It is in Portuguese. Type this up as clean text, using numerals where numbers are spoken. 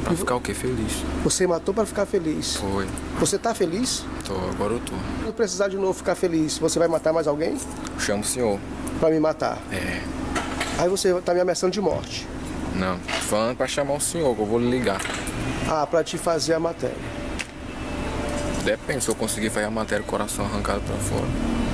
Pra ficar o quê? Feliz. Você matou pra ficar feliz. Foi. Você tá feliz? Agora eu tô. Se eu precisar de novo ficar feliz, você vai matar mais alguém? Chamo o senhor. Pra me matar? É. Aí você tá me ameaçando de morte. Não, falando pra chamar o senhor, que eu vou lhe ligar. Ah, pra te fazer a matéria. Depende, se eu conseguir fazer a matéria, o coração arrancado pra fora.